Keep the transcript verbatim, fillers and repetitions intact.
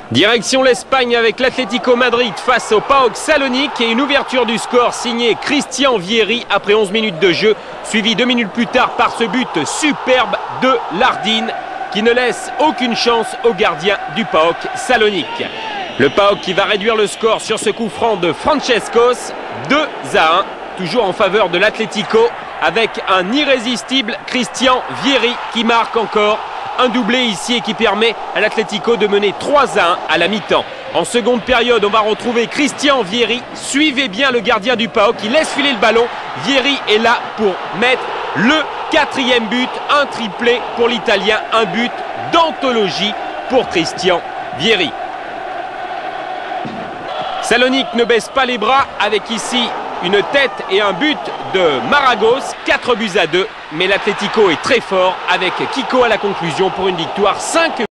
Direction l'Espagne avec l'Atlético Madrid face au P A O K Salonique et une ouverture du score signée Christian Vieri après onze minutes de jeu, suivi deux minutes plus tard par ce but superbe de Lardine qui ne laisse aucune chance au gardien du P A O K Salonique. Le P A O K qui va réduire le score sur ce coup franc de Francescos, deux à un, toujours en faveur de l'Atlético avec un irrésistible Christian Vieri qui marque encore un doublé ici et qui permet à l'Atlético de mener trois à un à la mi-temps. En seconde période, on va retrouver Christian Vieri. Suivez bien le gardien du P A O K qui laisse filer le ballon. Vieri est là pour mettre le quatrième but, un triplé pour l'Italien, un but d'anthologie pour Christian Vieri. Salonique ne baisse pas les bras avec ici une tête et un but de Maragos, quatre buts à deux. Mais l'Atlético est très fort avec Kiko à la conclusion pour une victoire cinq